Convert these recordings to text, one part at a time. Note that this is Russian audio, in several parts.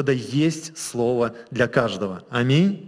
Господа есть слово для каждого. Аминь.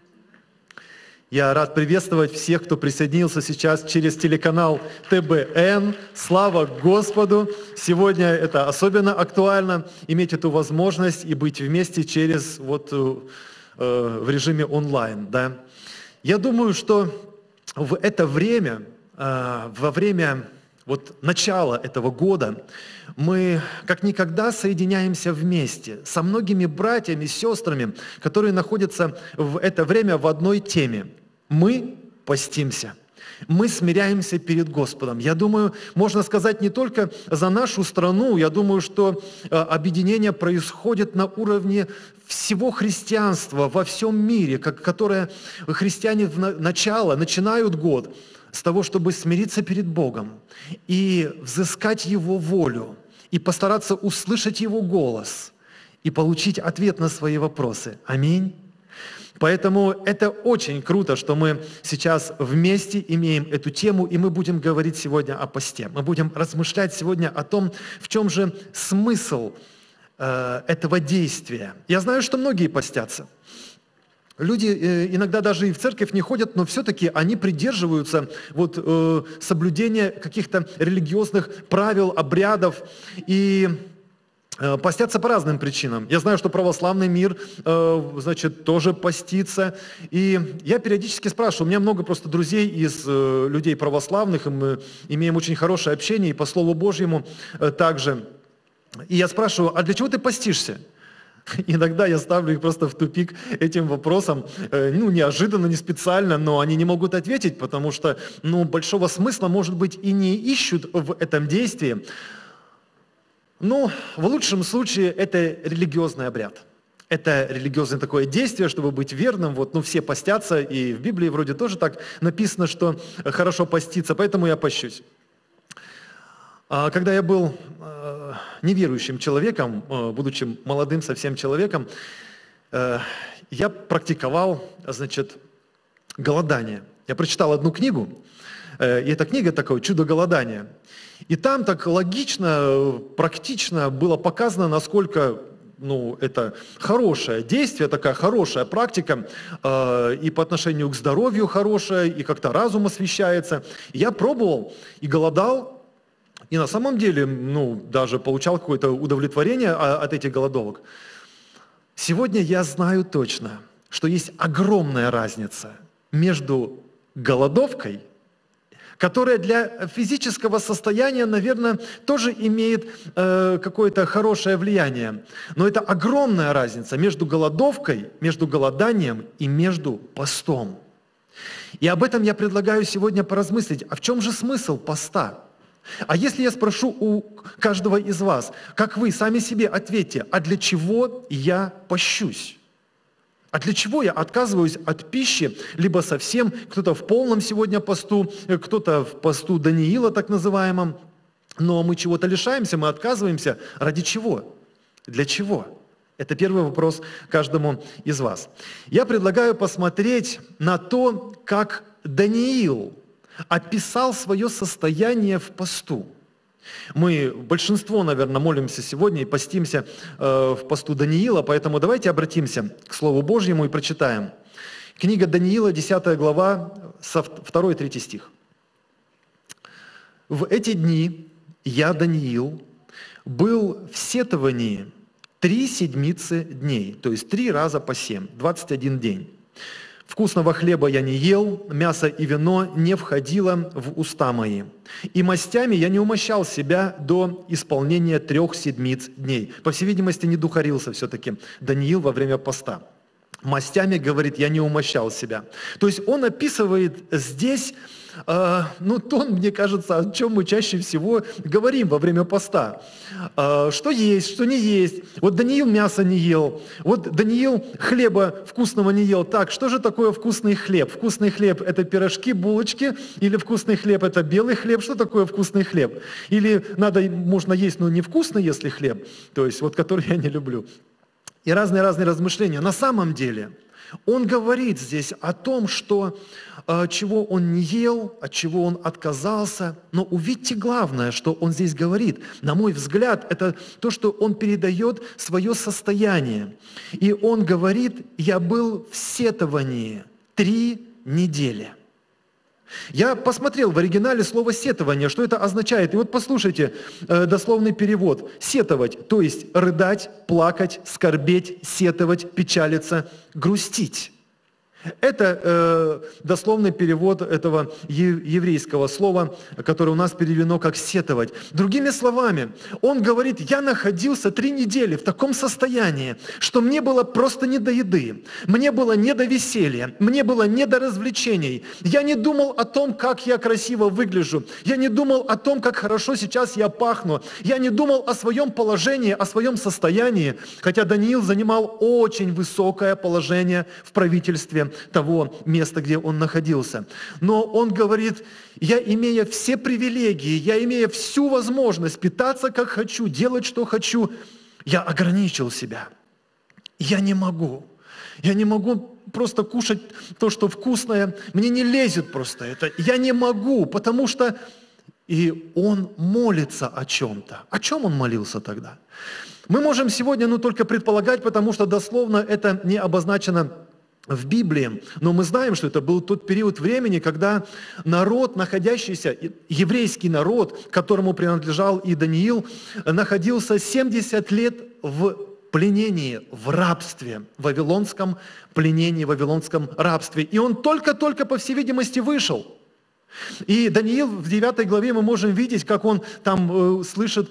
Я рад приветствовать всех, кто присоединился сейчас через телеканал ТБН. Слава Господу! Сегодня это особенно актуально, иметь эту возможность и быть вместе через в режиме онлайн. Да? Я думаю, что в это время, во время начала этого года, мы как никогда соединяемся вместе со многими братьями, сестрами, которые находятся в это время в одной теме. Мы постимся. Мы смиряемся перед Господом. Я думаю, можно сказать не только за нашу страну, я думаю, что объединение происходит на уровне всего христианства во всем мире, которое христиане начинают год с того, чтобы смириться перед Богом и взыскать Его волю, и постараться услышать Его голос, и получить ответ на свои вопросы. Аминь. Поэтому это очень круто, что мы сейчас вместе имеем эту тему, и мы будем говорить сегодня о посте. Мы будем размышлять сегодня о том, в чем же смысл этого действия. Я знаю, что многие постятся. Люди иногда даже и в церковь не ходят, но все-таки они придерживаются соблюдения каких-то религиозных правил, обрядов и постятся по разным причинам. Я знаю, что православный мир, тоже постится. И я периодически спрашиваю, у меня много просто друзей из людей православных, и мы имеем очень хорошее общение, и по Слову Божьему также. И я спрашиваю, а для чего ты постишься? Иногда я ставлю их просто в тупик этим вопросом, неожиданно, не специально, но они не могут ответить, потому что, большого смысла, может быть, и не ищут в этом действии. В лучшем случае это религиозный обряд. Это религиозное такое действие, чтобы быть верным. Все постятся, и в Библии вроде тоже так написано, что хорошо поститься, поэтому я пощусь. Когда я был неверующим человеком, будучи молодым совсем человеком, я практиковал, голодание. Я прочитал одну книгу, и эта книга такое «Чудо голодания». И там так логично, практично было показано, насколько это хорошее действие, такая хорошая практика, и по отношению к здоровью хорошая, и как-то разум освещается. Я пробовал и голодал, и на самом деле даже получал какое-то удовлетворение от этих голодовок. Сегодня я знаю точно, что есть огромная разница между голодовкой, которая для физического состояния, наверное, тоже имеет какое-то хорошее влияние. Но это огромная разница между голодовкой, между голоданием и между постом. И об этом я предлагаю сегодня поразмыслить. А в чем же смысл поста? А если я спрошу у каждого из вас, как вы сами себе ответьте, а для чего я пощусь? А для чего я отказываюсь от пищи, либо совсем, кто-то в полном сегодня посту, кто-то в посту Даниила так называемом, но мы чего-то лишаемся, мы отказываемся. Ради чего? Для чего? Это первый вопрос каждому из вас. Я предлагаю посмотреть на то, как Даниил описал свое состояние в посту. Мы, большинство, наверное, молимся сегодня и постимся в посту Даниила, поэтому давайте обратимся к Слову Божьему и прочитаем. Книга Даниила, 10 глава, 2-3 стих. «В эти дни я, Даниил, был в сетовании 3 седмицы дней», то есть 3 раза по 7, 21 день. «Вкусного хлеба я не ел, мясо и вино не входило в уста мои. И мастями я не умощал себя до исполнения 3 седмиц дней». По всей видимости, не духарился все-таки Даниил во время поста. Мастями, говорит, я не умощал себя. То есть он описывает здесь то, мне кажется, о чем мы чаще всего говорим во время поста. Что есть, что не есть. Вот Даниил мясо не ел, вот Даниил хлеба вкусного не ел. Так, что же такое вкусный хлеб? Вкусный хлеб – это пирожки, булочки, или вкусный хлеб – это белый хлеб? Что такое вкусный хлеб? Или можно есть, но невкусный, если хлеб, то есть который я не люблю. И разные размышления. На самом деле, Он говорит здесь о том, что чего он не ел, от чего он отказался. Но увидьте главное, что он здесь говорит. На мой взгляд, это то, что он передает свое состояние. И он говорит: «Я был в сетовании 3 недели». Я посмотрел в оригинале слово «сетование», что это означает. И вот послушайте дословный перевод. Сетовать, то есть рыдать, плакать, скорбеть, сетовать, печалиться, грустить. Это дословный перевод этого еврейского слова, которое у нас переведено как «сетовать». Другими словами, он говорит: я находился 3 недели в таком состоянии, что мне было просто не до еды, мне было не до веселья, мне было не до развлечений. Я не думал о том, как я красиво выгляжу, я не думал о том, как хорошо сейчас я пахну, я не думал о своем положении, о своем состоянии, хотя Даниил занимал очень высокое положение в правительстве того места, где он находился. Но он говорит: я, имея все привилегии, я, имея всю возможность питаться как хочу, делать что хочу, я ограничил себя. Я не могу просто кушать то, что вкусное, мне не лезет просто это. Я не могу, потому что... И он молится о чем-то. О чем он молился тогда? Мы можем сегодня только предполагать, потому что дословно это не обозначено в Библии, но мы знаем, что это был тот период времени, когда народ, находящийся, еврейский народ, которому принадлежал и Даниил, находился 70 лет в пленении, в рабстве, в вавилонском пленении, в вавилонском рабстве. И он только-только, по всей видимости, вышел. И Даниил в 9 главе мы можем видеть, как он там слышит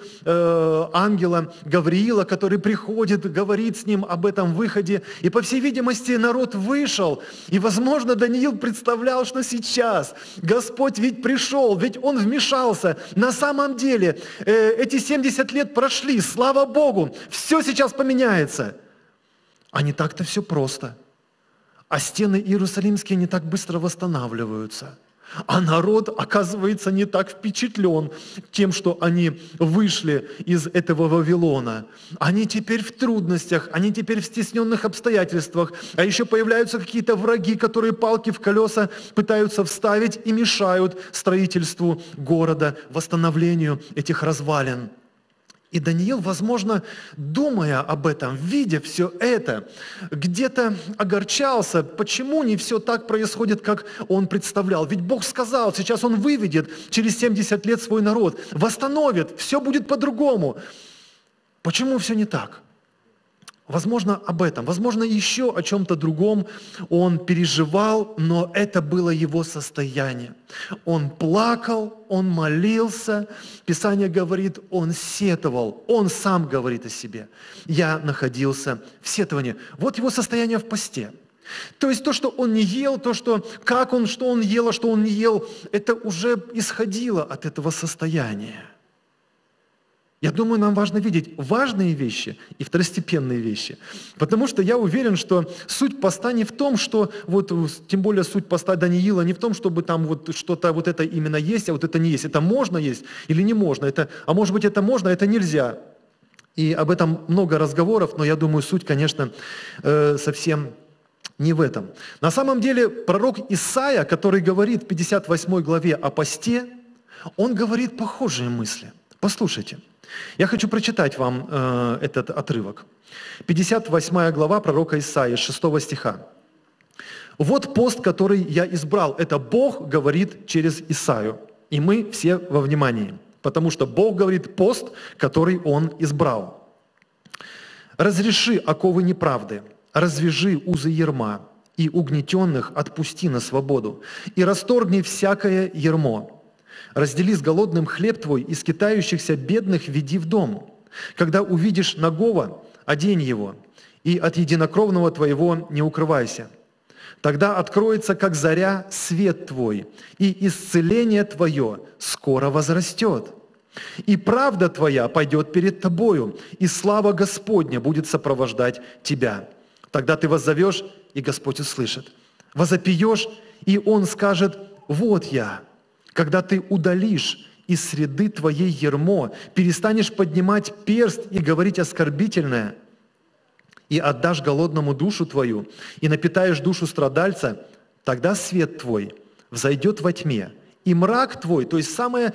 ангела Гавриила, который приходит, говорит с ним об этом выходе. И по всей видимости народ вышел. И возможно Даниил представлял, что сейчас Господь ведь пришел, ведь Он вмешался. На самом деле эти 70 лет прошли, слава Богу, все сейчас поменяется. А не так-то все просто. А стены Иерусалимские не так быстро восстанавливаются. А народ, оказывается, не так впечатлен тем, что они вышли из этого Вавилона. Они теперь в трудностях, они теперь в стесненных обстоятельствах. А еще появляются какие-то враги, которые палки в колеса пытаются вставить и мешают строительству города, восстановлению этих развалин. И Даниил, возможно, думая об этом, видя все это, где-то огорчался, почему не все так происходит, как он представлял. Ведь Бог сказал, сейчас Он выведет через 70 лет свой народ, восстановит, все будет по-другому. Почему все не так? Возможно, об этом, возможно, еще о чем-то другом он переживал, но это было его состояние. Он плакал, он молился, Писание говорит, он сетовал, он сам говорит о себе. Я находился в сетовании. Вот его состояние в посте. То есть то, что он не ел, то, что он ел, а что он не ел, это уже исходило от этого состояния. Я думаю, нам важно видеть важные вещи и второстепенные вещи. Потому что я уверен, что суть поста не в том, что, тем более суть поста Даниила не в том, чтобы там что-то это именно есть, а это не есть. Это можно есть или не можно. А может быть это можно, а это нельзя. И об этом много разговоров, но я думаю, суть, конечно, совсем не в этом. На самом деле пророк Исаия, который говорит в 58 главе о посте, он говорит похожие мысли. Послушайте. Я хочу прочитать вам этот отрывок. 58 глава пророка Исаии, 6 стиха. «Вот пост, который я избрал». Это Бог говорит через Исаию. И мы все во внимании. Потому что Бог говорит пост, который Он избрал. «Разреши оковы неправды, развяжи узы ярма, и угнетенных отпусти на свободу, и расторгни всякое ярмо. Раздели с голодным хлеб твой, и скитающихся бедных веди в дом. Когда увидишь нагого, одень его, и от единокровного твоего не укрывайся. Тогда откроется, как заря, свет твой, и исцеление твое скоро возрастет. И правда твоя пойдет перед тобою, и слава Господня будет сопровождать тебя. Тогда ты воззовешь, и Господь услышит. Возопьешь, и Он скажет: вот я. Когда ты удалишь из среды твоей ярмо, перестанешь поднимать перст и говорить оскорбительное, и отдашь голодному душу твою, и напитаешь душу страдальца, тогда свет твой взойдет во тьме, и мрак твой, то есть самая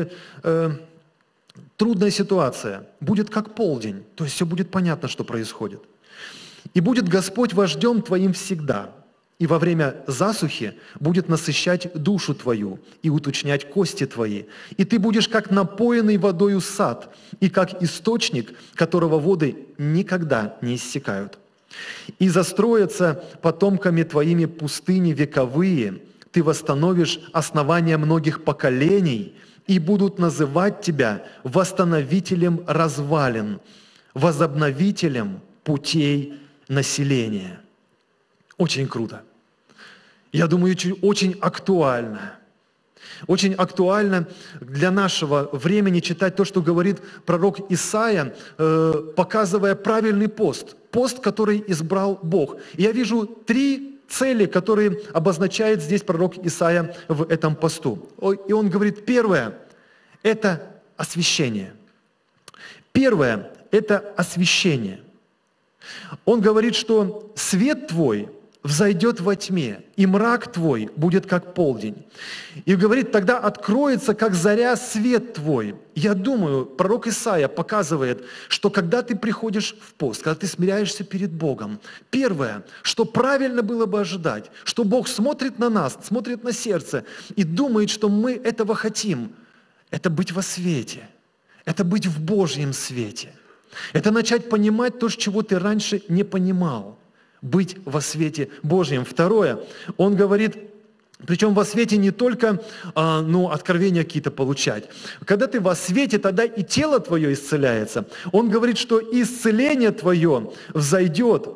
трудная ситуация, будет как полдень, то есть все будет понятно, что происходит. И будет Господь вождем твоим всегда, и во время засухи будет насыщать душу твою и уточнять кости твои. И ты будешь как напоенный водою сад, и как источник, которого воды никогда не иссякают. И застроятся потомками твоими пустыни вековые, ты восстановишь основания многих поколений, и будут называть тебя восстановителем развалин, возобновителем путей населения. Очень круто. Я думаю, очень актуально. Очень актуально для нашего времени читать то, что говорит пророк Исаия, показывая правильный пост. Пост, который избрал Бог. И я вижу 3 цели, которые обозначает здесь пророк Исаия в этом посту. И он говорит, первое – это освящение. Первое – это освящение. Он говорит, что свет твой взойдет во тьме, и мрак твой будет как полдень. И говорит, тогда откроется, как заря, свет твой. Я думаю, пророк Исаия показывает, что когда ты приходишь в пост, когда ты смиряешься перед Богом, первое, что правильно было бы ожидать, что Бог смотрит на нас, смотрит на сердце и думает, что мы этого хотим, это быть во свете, это быть в Божьем свете. Это начать понимать то, чего ты раньше не понимал. Быть во свете Божьем. Второе, он говорит, причем во свете не только откровения какие-то получать. Когда ты во свете, тогда и тело твое исцеляется. Он говорит, что исцеление твое взойдет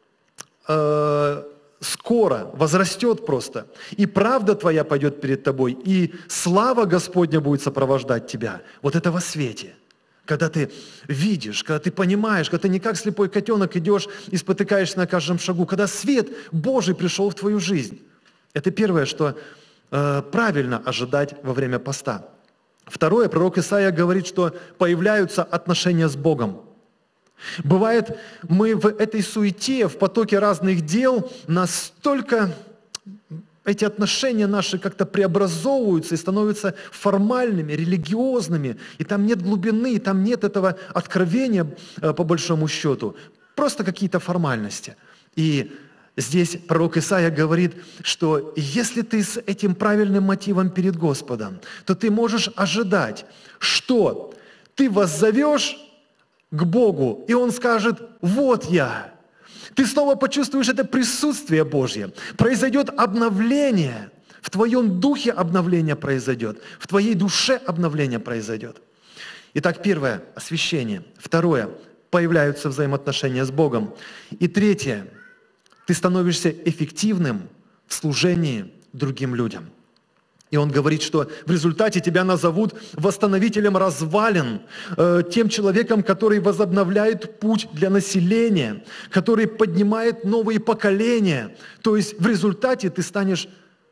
скоро, возрастет просто. И правда твоя пойдет перед тобой, и слава Господня будет сопровождать тебя. Вот это во свете. Когда ты видишь, когда ты понимаешь, когда ты не как слепой котенок идешь и спотыкаешься на каждом шагу, когда свет Божий пришел в твою жизнь. Это первое, что правильно ожидать во время поста. Второе, пророк Исаия говорит, что появляются отношения с Богом. Бывает, мы в этой суете, в потоке разных дел настолько... Эти отношения наши как-то преобразовываются и становятся формальными, религиозными, и там нет глубины, и там нет этого откровения, по большому счету. Просто какие-то формальности. И здесь пророк Исаия говорит, что если ты с этим правильным мотивом перед Господом, то ты можешь ожидать, что ты воззовешь к Богу, и Он скажет: «Вот я». Ты снова почувствуешь это присутствие Божье. Произойдет обновление. В твоем духе обновление произойдет. В твоей душе обновление произойдет. Итак, первое – освящение. Второе – появляются взаимоотношения с Богом. И третье – ты становишься эффективным в служении другим людям. И он говорит, что в результате тебя назовут восстановителем развалин, тем человеком, который возобновляет путь для населения, который поднимает новые поколения. То есть в результате ты станешь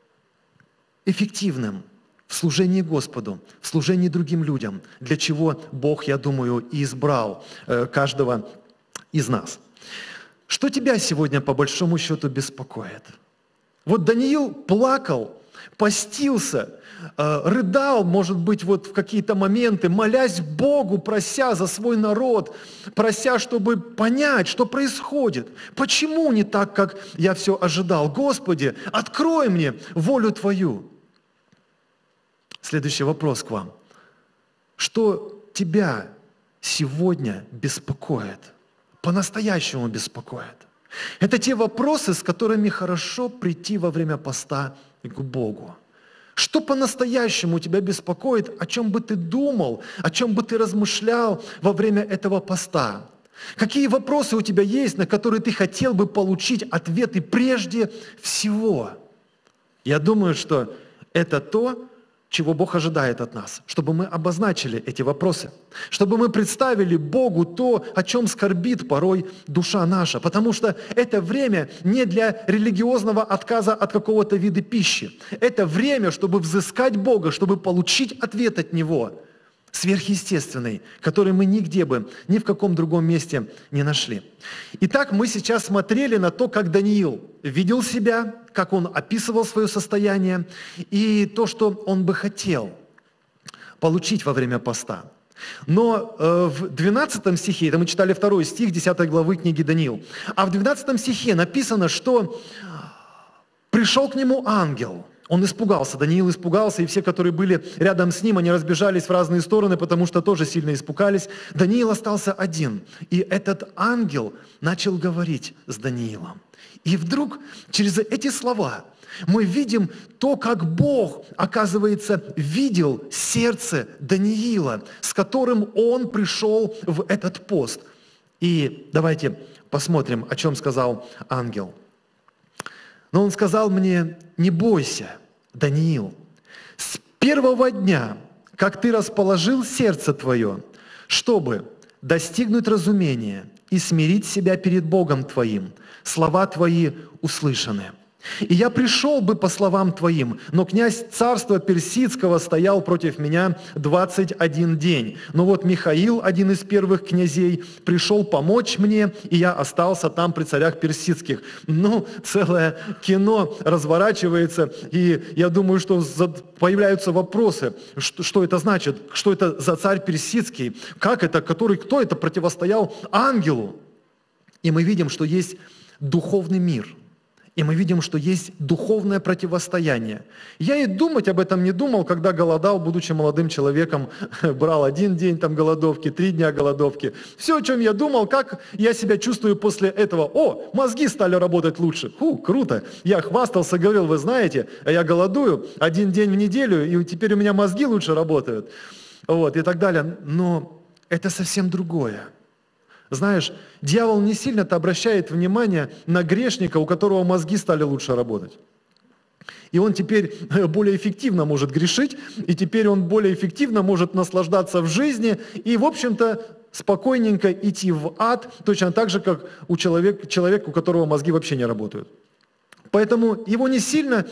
эффективным в служении Господу, в служении другим людям, для чего Бог, я думаю, и избрал каждого из нас. Что тебя сегодня по большому счету беспокоит? Вот Даниил плакал, постился, рыдал, может быть, вот в какие-то моменты, молясь Богу, прося за свой народ, прося, чтобы понять, что происходит. Почему не так, как я все ожидал? Господи, открой мне волю Твою. Следующий вопрос к вам. Что тебя сегодня беспокоит? По-настоящему беспокоит? Это те вопросы, с которыми хорошо прийти во время поста к Богу. Что по-настоящему тебя беспокоит, о чем бы ты думал, о чем бы ты размышлял во время этого поста? Какие вопросы у тебя есть, на которые ты хотел бы получить ответы прежде всего? Я думаю, что это то, чего Бог ожидает от нас, чтобы мы обозначили эти вопросы, чтобы мы представили Богу то, о чем скорбит порой душа наша, потому что это время не для религиозного отказа от какого-то вида пищи. Это время, чтобы взыскать Бога, чтобы получить ответ от Него. сверхъестественный, который мы нигде бы, ни в каком другом месте не нашли. Итак, мы сейчас смотрели на то, как Даниил видел себя, как он описывал свое состояние и то, что он бы хотел получить во время поста. Но в 12 стихе, это мы читали 2 стих 10 главы книги Даниил, а в 12 стихе написано, что пришел к нему ангел. Он испугался, Даниил испугался, и все, которые были рядом с ним, они разбежались в разные стороны, потому что тоже сильно испугались. Даниил остался один, и этот ангел начал говорить с Даниилом. И вдруг через эти слова мы видим то, как Бог, оказывается, видел сердце Даниила, с которым он пришел в этот пост. И давайте посмотрим, о чем сказал ангел. Но он сказал мне: не бойся, Даниил, с первого дня, как ты расположил сердце твое, чтобы достигнуть разумения и смирить себя перед Богом твоим, слова твои услышаны. И я пришел бы по словам твоим, но князь царства персидского стоял против меня 21 день. Но вот Михаил, один из первых князей, пришел помочь мне, и я остался там при царях персидских. Ну, целое кино разворачивается, и я думаю, что появляются вопросы, что это значит, что это за царь персидский, как это, кто это противостоял ангелу. И мы видим, что есть духовный мир. И мы видим, что есть духовное противостояние. Я и думать об этом не думал, когда голодал, будучи молодым человеком, брал 1 день там голодовки, 3 дня голодовки. Все, о чем я думал, как я себя чувствую после этого. О, мозги стали работать лучше. Круто. Я хвастался, говорил, вы знаете, я голодую 1 день в неделю, и теперь у меня мозги лучше работают. Вот, и так далее. Но это совсем другое. Знаешь, дьявол не сильно-то обращает внимание на грешника, у которого мозги стали лучше работать. И он теперь более эффективно может грешить, и теперь он более эффективно может наслаждаться в жизни и, в общем-то, спокойненько идти в ад, точно так же, как у человека, у которого мозги вообще не работают. Поэтому его не сильно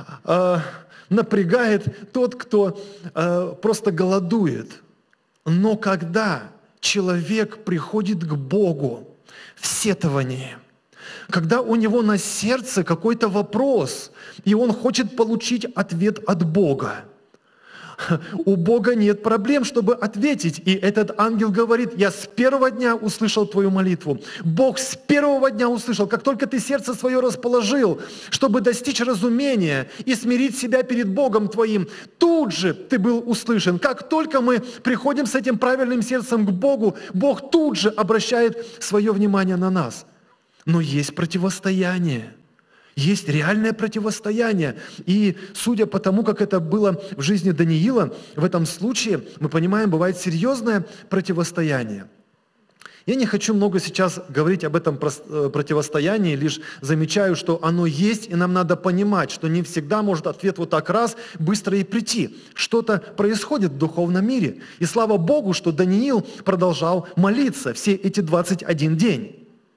напрягает тот, кто просто голодует. Но когда человек приходит к Богу в сетовании, когда у него на сердце какой-то вопрос, и он хочет получить ответ от Бога. У Бога нет проблем, чтобы ответить. И этот ангел говорит: я с первого дня услышал твою молитву. Бог с первого дня услышал, как только ты сердце свое расположил, чтобы достичь разумения и смирить себя перед Богом твоим, тут же ты был услышан. Как только мы приходим с этим правильным сердцем к Богу, Бог тут же обращает свое внимание на нас. Но есть противостояние. Есть реальное противостояние. И судя по тому, как это было в жизни Даниила, в этом случае, мы понимаем, бывает серьезное противостояние. Я не хочу много сейчас говорить об этом противостоянии, лишь замечаю, что оно есть, и нам надо понимать, что не всегда может ответ вот так раз быстро и прийти. Что-то происходит в духовном мире. И слава Богу, что Даниил продолжал молиться все эти 21 день.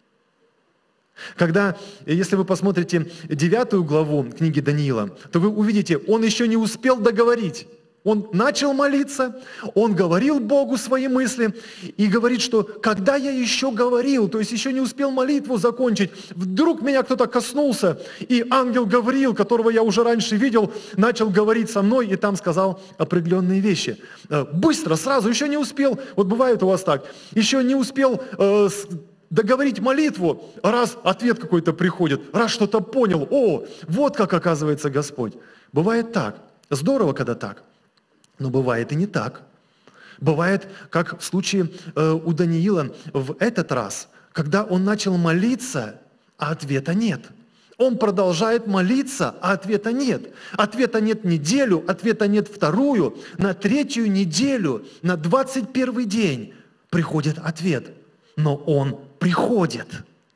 Когда, если вы посмотрите 9 главу книги Даниила, то вы увидите, он еще не успел договорить. Он начал молиться, он говорил Богу свои мысли и говорит, что когда я еще говорил, то есть еще не успел молитву закончить, вдруг меня кто-то коснулся, и ангел Гавриил, которого я уже раньше видел, начал говорить со мной и там сказал определенные вещи. Быстро, сразу, еще не успел, вот бывает у вас так, еще не успел договорить молитву, раз ответ какой-то приходит, раз что-то понял, вот как оказывается Господь. Бывает так. Здорово, когда так. Но бывает и не так. Бывает, как в случае у Даниила в этот раз, когда он начал молиться, а ответа нет. Он продолжает молиться, а ответа нет. Ответа нет неделю, ответа нет вторую. На 3-ю неделю, на 21 день приходит ответ. Но он приходит.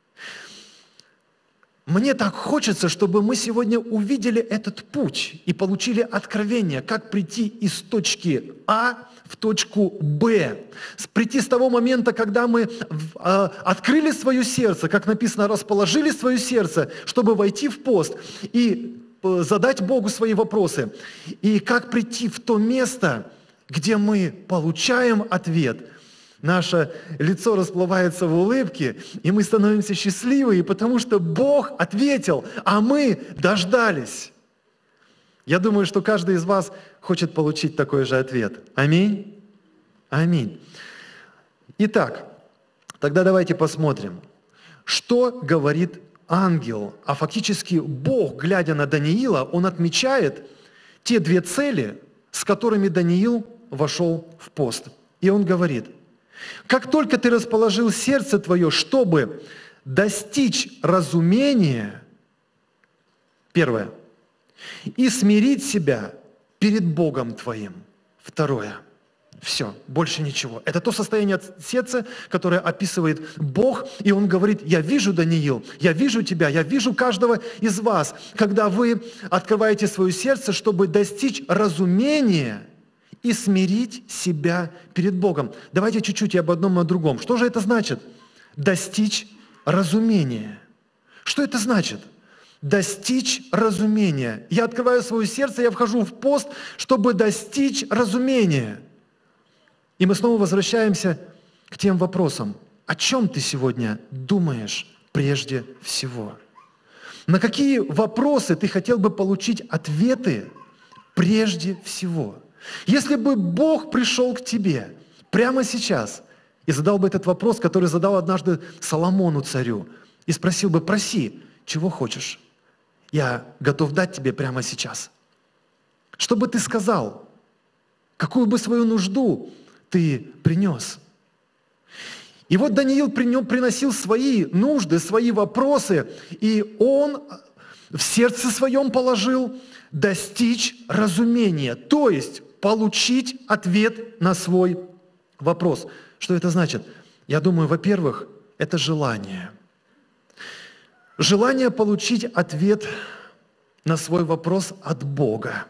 Мне так хочется, чтобы мы сегодня увидели этот путь и получили откровение, как прийти из точки А в точку Б. Прийти с того момента, когда мы открыли свое сердце, как написано, расположили свое сердце, чтобы войти в пост и задать Богу свои вопросы. И как прийти в то место, где мы получаем ответ, наше лицо расплывается в улыбке, и мы становимся счастливы, потому что Бог ответил, а мы дождались. Я думаю, что каждый из вас хочет получить такой же ответ. Аминь? Аминь. Итак, тогда давайте посмотрим, что говорит ангел. А фактически Бог, глядя на Даниила, он отмечает те две цели, с которыми Даниил вошел в пост. И он говорит: как только ты расположил сердце твое, чтобы достичь разумения, первое, и смирить себя перед Богом твоим, второе. Все, больше ничего. Это то состояние сердца, которое описывает Бог, и Он говорит: я вижу, Даниил, я вижу тебя, я вижу каждого из вас, когда вы открываете свое сердце, чтобы достичь разумения и смирить себя перед Богом. Давайте чуть-чуть и об одном и о другом. Что же это значит? Достичь разумения. Что это значит? Достичь разумения. Я открываю свое сердце, я вхожу в пост, чтобы достичь разумения. И мы снова возвращаемся к тем вопросам. О чем ты сегодня думаешь прежде всего? На какие вопросы ты хотел бы получить ответы прежде всего? Если бы Бог пришел к тебе прямо сейчас и задал бы этот вопрос, который задал однажды Соломону царю, и спросил бы: проси, чего хочешь? Я готов дать тебе прямо сейчас. Что бы ты сказал? Какую бы свою нужду ты принес? И вот Даниил приносил свои нужды, свои вопросы, и он в сердце своем положил достичь разумения, то есть получить ответ на свой вопрос. Что это значит? Я думаю, во-первых, это желание. Желание получить ответ на свой вопрос от Бога.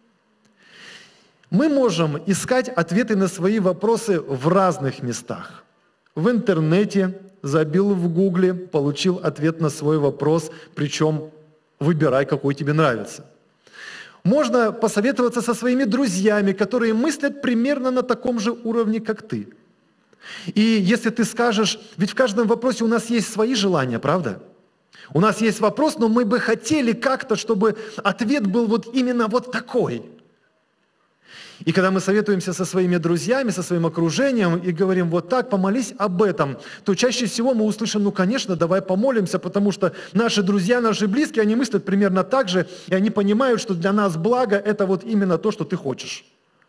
Мы можем искать ответы на свои вопросы в разных местах. В интернете, забил в Гугле, получил ответ на свой вопрос, причем выбирай, какой тебе нравится. Можно посоветоваться со своими друзьями, которые мыслят примерно на таком же уровне, как ты. И если ты скажешь, ведь в каждом вопросе у нас есть свои желания, правда? У нас есть вопрос, но мы бы хотели как-то, чтобы ответ был вот именно вот такой. И когда мы советуемся со своими друзьями, со своим окружением и говорим: вот так, помолись об этом, то чаще всего мы услышим: ну, конечно, давай помолимся, потому что наши друзья, наши близкие, они мыслят примерно так же, и они понимают, что для нас благо – это вот именно то, что ты хочешь.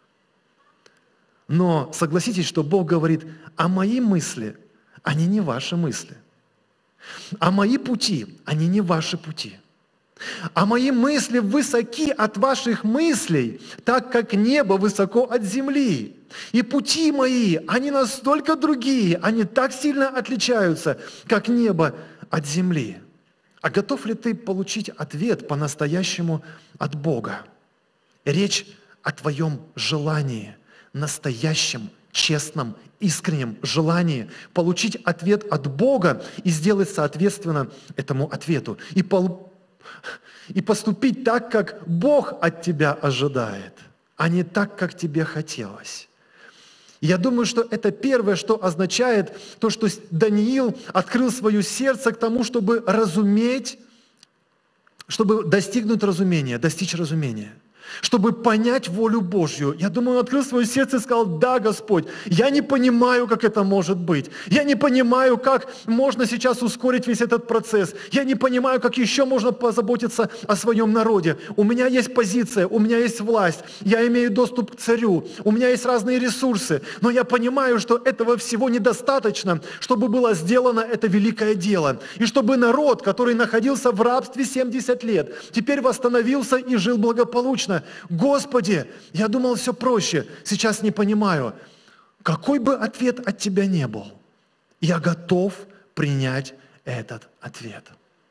Но согласитесь, что Бог говорит: а мои мысли, они не ваши мысли. А мои пути, они не ваши пути. А мои мысли высоки от ваших мыслей, так как небо высоко от земли. И пути мои, они настолько другие, они так сильно отличаются, как небо от земли. А готов ли ты получить ответ по-настоящему от Бога? Речь о твоем желании, настоящем, честном, искреннем желании получить ответ от Бога и сделать соответственно этому ответу. И поступить так, как Бог от тебя ожидает, а не так, как тебе хотелось. Я думаю, что это первое, что означает то, что Даниил открыл свое сердце к тому, чтобы разуметь, чтобы достигнуть разумения, достичь разумения. Чтобы понять волю Божью. Я думаю, он открыл свое сердце и сказал: да, Господь, я не понимаю, как это может быть. Я не понимаю, как можно сейчас ускорить весь этот процесс. Я не понимаю, как еще можно позаботиться о своем народе. У меня есть позиция, у меня есть власть, я имею доступ к царю, у меня есть разные ресурсы, но я понимаю, что этого всего недостаточно, чтобы было сделано это великое дело. И чтобы народ, который находился в рабстве 70 лет, теперь восстановился и жил благополучно. Господи, я думал, все проще, сейчас не понимаю. Какой бы ответ от Тебя не был, я готов принять этот ответ.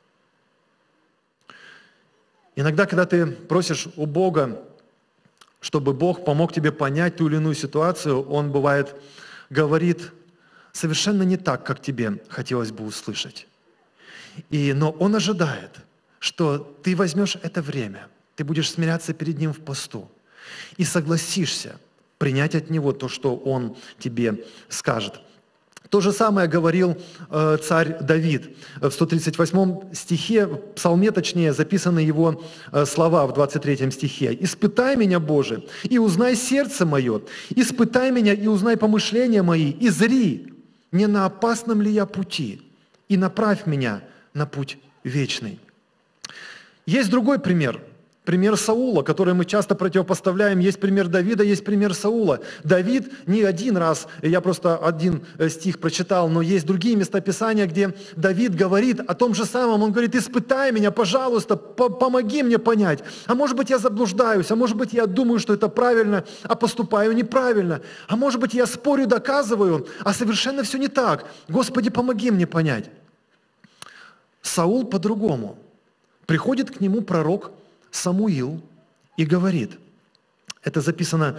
Иногда, когда ты просишь у Бога, чтобы Бог помог тебе понять ту или иную ситуацию, Он, бывает, говорит совершенно не так, как тебе хотелось бы услышать. Но Он ожидает, что ты возьмешь это время, ты будешь смиряться перед Ним в посту и согласишься принять от Него то, что Он тебе скажет. То же самое говорил царь Давид. В 138 стихе, в псалме точнее, записаны его слова в 23 стихе. «Испытай меня, Боже, и узнай сердце мое, испытай меня и узнай помышления мои, и зри, не на опасном ли я пути, и направь меня на путь вечный». Есть другой пример. Пример Саула, который мы часто противопоставляем. Есть пример Давида, есть пример Саула. Давид не один раз, я просто один стих прочитал, но есть другие места Писания, где Давид говорит о том же самом. Он говорит: испытай меня, пожалуйста, помоги мне понять. А может быть, я заблуждаюсь, а может быть, я думаю, что это правильно, а поступаю неправильно. А может быть, я спорю, доказываю, а совершенно все не так. Господи, помоги мне понять. Саул по-другому. Приходит к нему пророк Самуил и говорит, это записано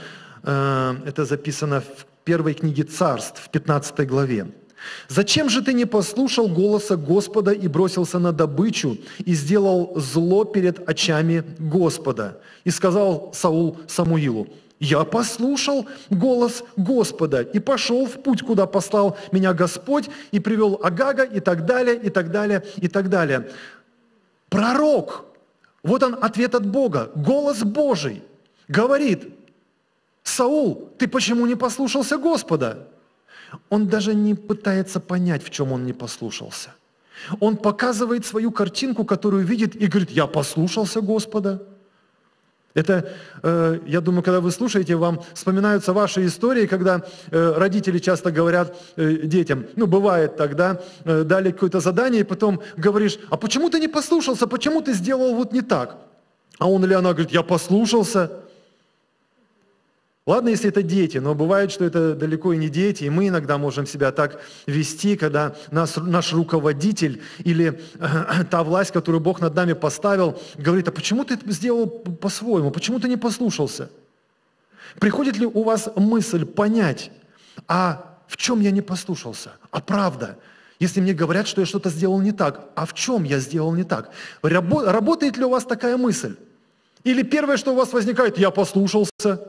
в первой книге Царств, в 15 главе. «Зачем же ты не послушал голоса Господа и бросился на добычу, и сделал зло перед очами Господа?» И сказал Саул Самуилу: «Я послушал голос Господа и пошел в путь, куда послал меня Господь, и привел Агага», и так далее, и так далее, и так далее. Пророк, вот он ответ от Бога, голос Божий, говорит: «Саул, ты почему не послушался Господа?» Он даже не пытается понять, в чем он не послушался. Он показывает свою картинку, которую видит, и говорит: «Я послушался Господа». Это, я думаю, когда вы слушаете, вам вспоминаются ваши истории, когда родители часто говорят детям, бывает так, да, дали какое-то задание, и потом говоришь: «А почему ты не послушался, почему ты сделал вот не так?» А он или она говорит: «Я послушался». Ладно, если это дети, но бывает, что это далеко и не дети, и мы иногда можем себя так вести, когда наш руководитель или та власть, которую Бог над нами поставил, говорит: «А почему ты сделал по-своему, почему ты не послушался?» Приходит ли у вас мысль понять: а в чем я не послушался? А правда, если мне говорят, что я что-то сделал не так, а в чем я сделал не так? Работает ли у вас такая мысль? Или первое, что у вас возникает: «Я послушался»?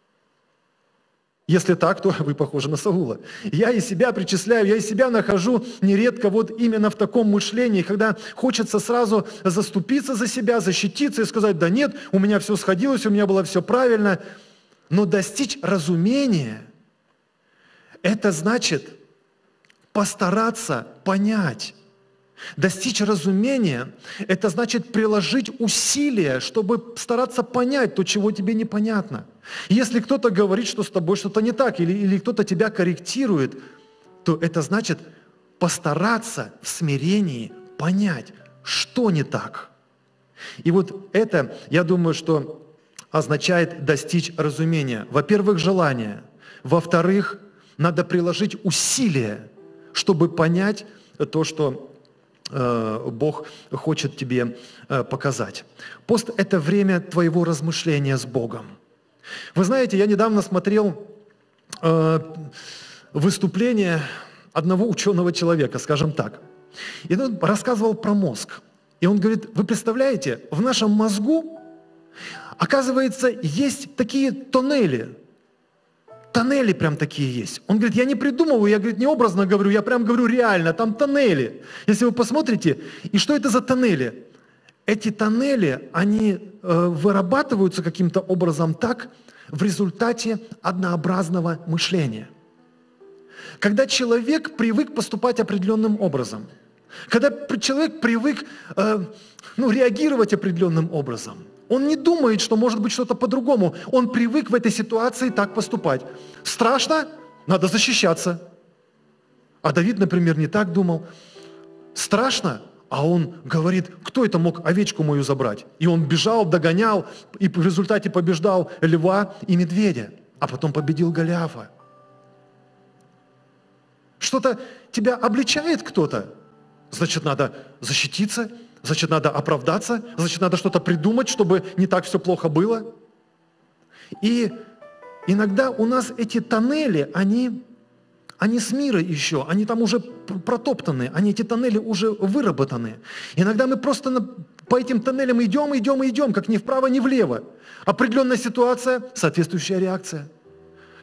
Если так, то вы похожи на Саула. Я из себя причисляю, я из себя нахожу нередко вот именно в таком мышлении, когда хочется сразу заступиться за себя, защититься и сказать: «Да нет, у меня все сходилось, у меня было все правильно». Но достичь разумения – это значит постараться понять. Достичь разумения – это значит приложить усилия, чтобы стараться понять то, чего тебе непонятно. Если кто-то говорит, что с тобой что-то не так, или кто-то тебя корректирует, то это значит постараться в смирении понять, что не так. И вот это, я думаю, что означает достичь разумения. Во-первых, желание. Во-вторых, надо приложить усилия, чтобы понять то, что Бог хочет тебе показать. Пост – это время твоего размышления с Богом. Вы знаете, я недавно смотрел выступление одного ученого человека, скажем так. И он рассказывал про мозг. И он говорит: вы представляете, в нашем мозгу, оказывается, есть такие тоннели. Тоннели прям такие есть. Он говорит: я не придумываю, я, говорит, не образно говорю, я прям говорю реально, там тоннели. Если вы посмотрите, и что это за тоннели? Эти тоннели, они вырабатываются каким-то образом так в результате однообразного мышления. Когда человек привык поступать определенным образом, когда человек привык реагировать определенным образом, он не думает, что может быть что-то по-другому. Он привык в этой ситуации так поступать. Страшно? Надо защищаться. А Давид, например, не так думал. Страшно? А он говорит: кто это мог овечку мою забрать? И он бежал, догонял, и в результате побеждал льва и медведя, а потом победил Голиафа. Что-то тебя обличает кто-то, значит, надо защититься, значит, надо оправдаться, значит, надо что-то придумать, чтобы не так все плохо было. И иногда у нас эти тоннели, они с мира еще, они там уже протоптаны, эти тоннели уже выработаны. Иногда мы просто по этим тоннелям идем, как ни вправо, ни влево. Определенная ситуация, соответствующая реакция.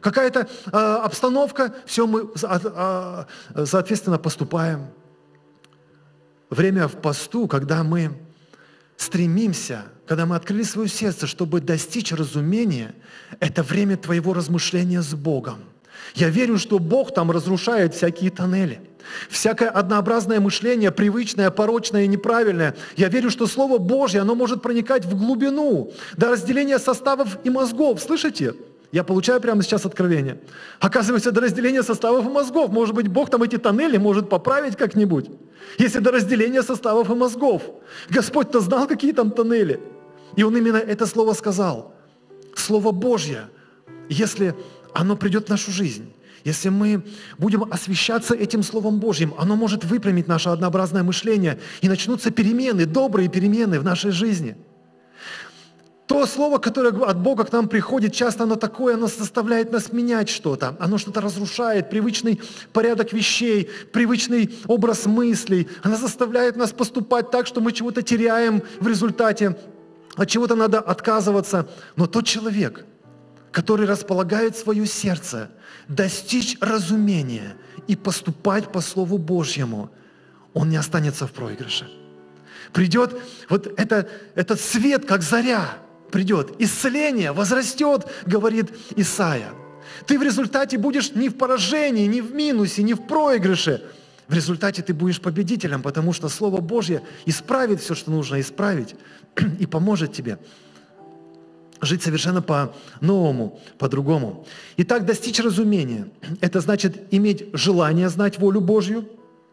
какая-то обстановка, все мы соответственно поступаем. Время в посту, когда мы стремимся, когда мы открыли свое сердце, чтобы достичь разумения, это время твоего размышления с Богом. Я верю, что Бог там разрушает всякие тоннели, всякое однообразное мышление, привычное, порочное и неправильное. Я верю, что Слово Божье, оно может проникать в глубину, до разделения составов и мозгов. Слышите? Я получаю прямо сейчас откровение. Оказывается, до разделения составов и мозгов. Может быть, Бог там эти тоннели может поправить как-нибудь. Если до разделения составов и мозгов. Господь-то знал, какие там тоннели. И Он именно это слово сказал. Слово Божье, если оно придет в нашу жизнь, если мы будем освещаться этим Словом Божьим, оно может выпрямить наше однообразное мышление, и начнутся перемены, добрые перемены в нашей жизни. То слово, которое от Бога к нам приходит, часто оно такое, оно заставляет нас менять что-то. Оно что-то разрушает, привычный порядок вещей, привычный образ мыслей. Оно заставляет нас поступать так, что мы чего-то теряем в результате, от чего-то надо отказываться. Но тот человек, который располагает свое сердце, достичь разумения и поступать по Слову Божьему, он не останется в проигрыше. Придет вот этот свет, как заря, придет. Исцеление возрастет, говорит Исайя. Ты в результате будешь не в поражении, не в минусе, не в проигрыше. В результате ты будешь победителем, потому что Слово Божье исправит все, что нужно исправить, и поможет тебе жить совершенно по-новому, по-другому. Итак, достичь разумения – это значит иметь желание знать волю Божью,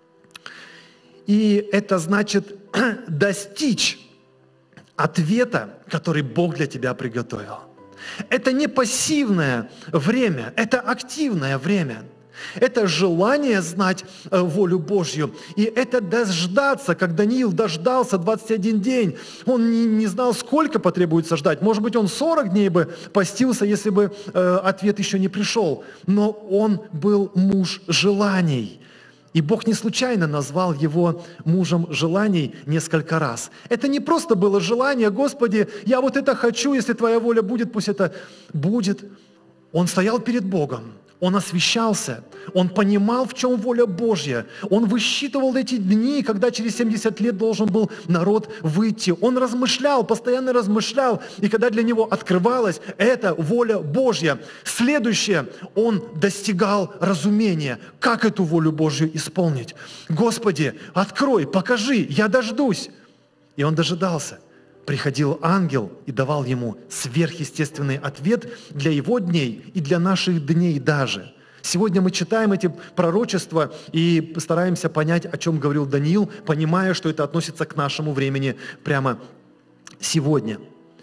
и это значит достичь ответа, который Бог для тебя приготовил. Это не пассивное время, это активное время. Это желание знать волю Божью. И это дождаться, как Даниил дождался 21 день. Он не знал, сколько потребуется ждать. Может быть, он 40 дней бы постился, если бы ответ еще не пришел. Но он был муж желаний. И Бог не случайно назвал его мужем желаний несколько раз. Это не просто было желание: Господи, я вот это хочу, если Твоя воля будет, пусть это будет. Он стоял перед Богом, он освящался, он понимал, в чем воля Божья. Он высчитывал эти дни, когда через 70 лет должен был народ выйти. Он размышлял, постоянно размышлял, и когда для него открывалась эта воля Божья, следующее, он достигал разумения, как эту волю Божью исполнить. Господи, открой, покажи, я дождусь. И он дожидался. Приходил ангел и давал ему сверхъестественный ответ для его дней и для наших дней даже. Сегодня мы читаем эти пророчества и стараемся понять, о чем говорил Даниил, понимая, что это относится к нашему времени прямо сегодня.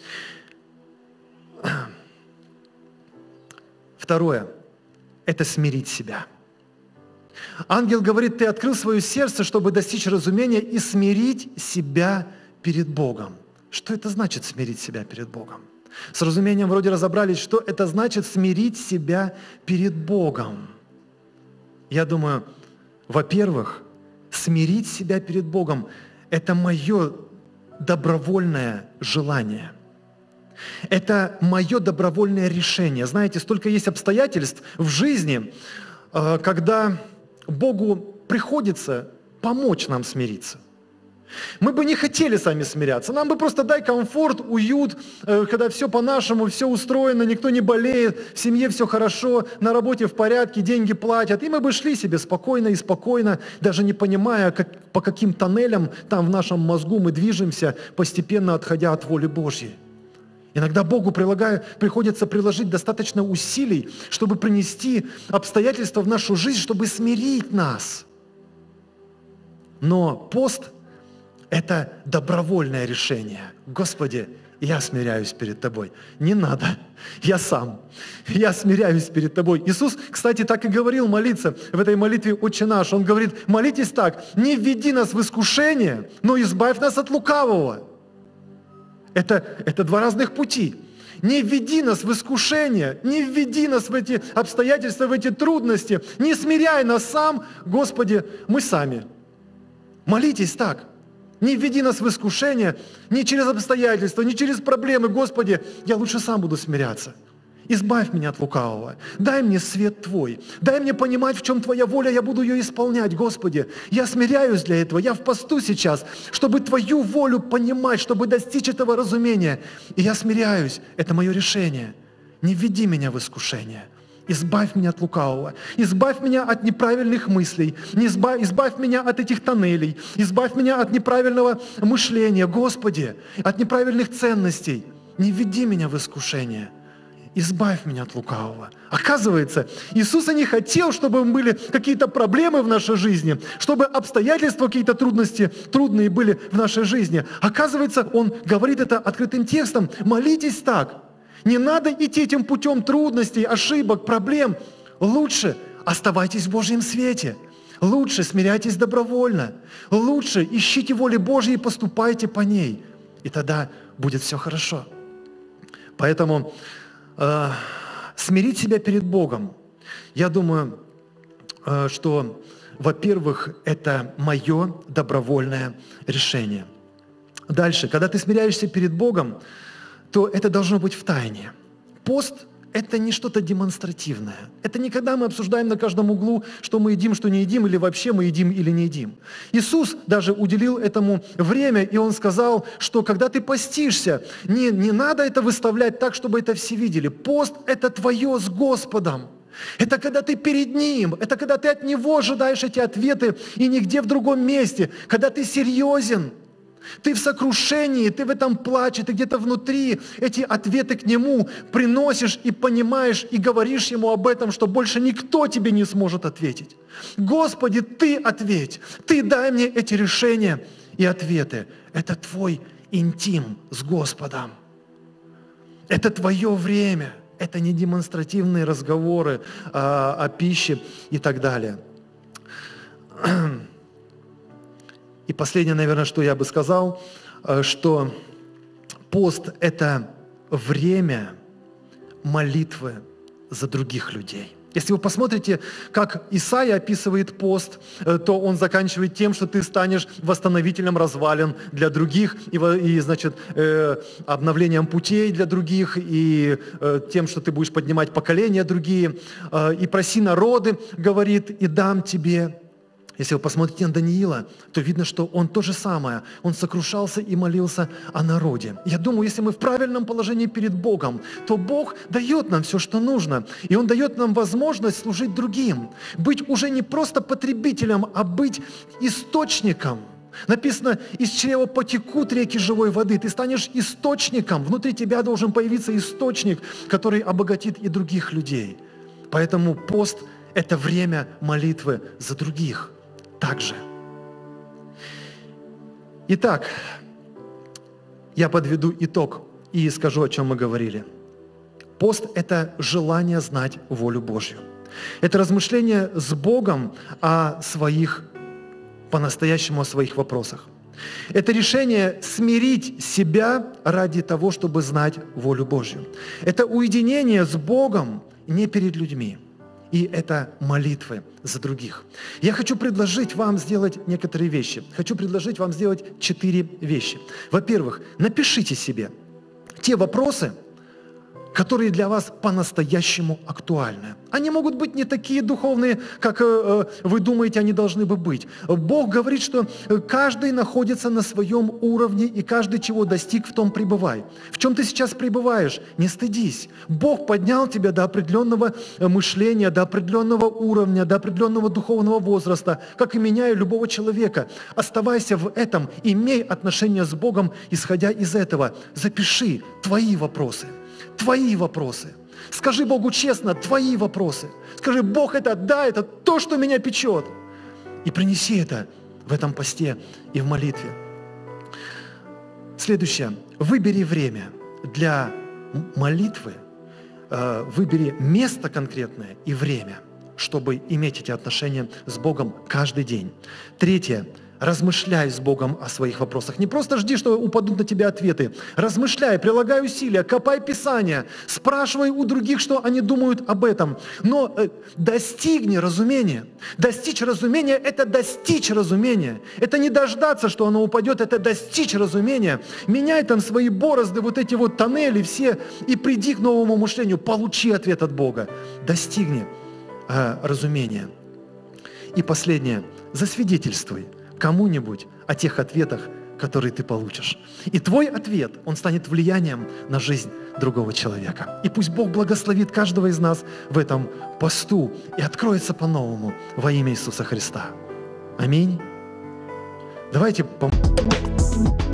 Второе – это смирить себя. Ангел говорит: ты открыл свое сердце, чтобы достичь разумения и смирить себя перед Богом. Что это значит смирить себя перед Богом? С разумением вроде разобрались, что это значит смирить себя перед Богом. Я думаю, во-первых, смирить себя перед Богом – это мое добровольное желание. Это мое добровольное решение. Знаете, столько есть обстоятельств в жизни, когда Богу приходится помочь нам смириться. Мы бы не хотели сами смиряться. Нам бы просто дай комфорт, уют, когда все по-нашему, все устроено, никто не болеет, в семье все хорошо, на работе в порядке, деньги платят. И мы бы шли себе спокойно и спокойно, даже не понимая, по каким тоннелям там в нашем мозгу мы движемся, постепенно отходя от воли Божьей. Иногда Богу приходится приложить достаточно усилий, чтобы принести обстоятельства в нашу жизнь, чтобы смирить нас. Но пост – это добровольное решение. Господи, я смиряюсь перед Тобой. Не надо, я сам. Я смиряюсь перед Тобой. Иисус, кстати, так и говорил молиться в этой молитве «Отче наш». Он говорит: молитесь так: не введи нас в искушение, но избавь нас от лукавого. Это два разных пути. Не введи нас в искушение, не введи нас в эти обстоятельства, в эти трудности. Не смиряй нас сам, Господи, мы сами. Молитесь так. Не введи нас в искушение, не через обстоятельства, не через проблемы. Господи, я лучше сам буду смиряться. Избавь меня от лукавого. Дай мне свет Твой. Дай мне понимать, в чем Твоя воля, я буду ее исполнять, Господи. Я смиряюсь для этого. Я в посту сейчас, чтобы Твою волю понимать, чтобы достичь этого разумения. И я смиряюсь. Это мое решение. Не введи меня в искушение. Избавь меня от лукавого. Избавь меня от неправильных мыслей. Избавь меня от этих тоннелей. Избавь меня от неправильного мышления, Господи, от неправильных ценностей. Не введи меня в искушение. Избавь меня от лукавого. Оказывается, Иисус не хотел, чтобы были какие-то проблемы в нашей жизни, чтобы обстоятельства какие-то трудные были в нашей жизни. Оказывается, Он говорит это открытым текстом. Молитесь так. Не надо идти этим путем трудностей, ошибок, проблем. Лучше оставайтесь в Божьем свете. Лучше смиряйтесь добровольно. Лучше ищите воли Божьей и поступайте по ней. И тогда будет все хорошо. Поэтому смирить себя перед Богом, я думаю, что, во-первых, это мое добровольное решение. Дальше, когда ты смиряешься перед Богом, то это должно быть в тайне. Пост – это не что-то демонстративное. Это не когда мы обсуждаем на каждом углу, что мы едим, что не едим, или вообще мы едим или не едим. Иисус даже уделил этому время, и Он сказал, что когда ты постишься, не надо это выставлять так, чтобы это все видели. Пост – это твое с Господом. Это когда ты перед Ним, это когда ты от Него ожидаешь эти ответы, и нигде в другом месте, когда ты серьезен. Ты в сокрушении, ты в этом плаче, ты где-то внутри эти ответы к Нему приносишь и понимаешь, и говоришь Ему об этом, что больше никто тебе не сможет ответить. Господи, Ты ответь, Ты дай мне эти решения и ответы. Это Твой интим с Господом. Это Твое время, это не демонстративные разговоры о пище и так далее. И последнее, наверное, что я бы сказал, что пост – это время молитвы за других людей. Если вы посмотрите, как Исаия описывает пост, то он заканчивает тем, что ты станешь восстановителем развалин для других, и значит, обновлением путей для других, и тем, что ты будешь поднимать поколения другие. И проси народы, говорит, и дам тебе. Если вы посмотрите на Даниила, то видно, что он то же самое. Он сокрушался и молился о народе. Я думаю, если мы в правильном положении перед Богом, то Бог дает нам все, что нужно. И Он дает нам возможность служить другим. Быть уже не просто потребителем, а быть источником. Написано, из чрева потекут реки живой воды. Ты станешь источником. Внутри тебя должен появиться источник, который обогатит и других людей. Поэтому пост – это время молитвы за других. Также. Итак, я подведу итог и скажу, о чем мы говорили. Пост – это желание знать волю Божью. Это размышление с Богом по-настоящему о своих вопросах. Это решение смирить себя ради того, чтобы знать волю Божью. Это уединение с Богом не перед людьми. И это молитвы за других. Я хочу предложить вам сделать некоторые вещи. Хочу предложить вам сделать 4 вещи. Во-первых, напишите себе те вопросы, которые для вас по-настоящему актуальны. Они могут быть не такие духовные, как вы думаете, они должны бы быть. Бог говорит, что каждый находится на своем уровне, и каждый чего достиг, в том пребывай. В чем ты сейчас пребываешь? Не стыдись. Бог поднял тебя до определенного мышления, до определенного уровня, до определенного духовного возраста, как и меня, и любого человека. Оставайся в этом, имей отношения с Богом, исходя из этого. Запиши твои вопросы. Твои вопросы. Скажи Богу честно, твои вопросы. Скажи, Бог, это то, что меня печет. И принеси это в этом посте и в молитве. Следующее. Выбери время для молитвы. Выбери место конкретное и время, чтобы иметь эти отношения с Богом каждый день. Третье. Размышляй с Богом о своих вопросах. Не просто жди, что упадут на тебя ответы. Размышляй, прилагай усилия, копай Писание, спрашивай у других, что они думают об этом. Но достигни разумения. Достичь разумения – это достичь разумения. Это не дождаться, что оно упадет, это достичь разумения. Меняй там свои борозды, вот эти вот тоннели все, и приди к новому мышлению. Получи ответ от Бога. Достигни разумения. И последнее. Засвидетельствуй кому-нибудь о тех ответах, которые ты получишь. И твой ответ, он станет влиянием на жизнь другого человека. И пусть Бог благословит каждого из нас в этом посту и откроется по-новому во имя Иисуса Христа. Аминь. Давайте помолимся.